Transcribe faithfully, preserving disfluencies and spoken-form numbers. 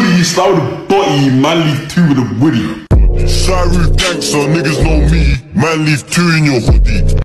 fully, you start with a body, man leave two with a woody. Shy roof gangster, niggas know me. Man leave two in your hoodie.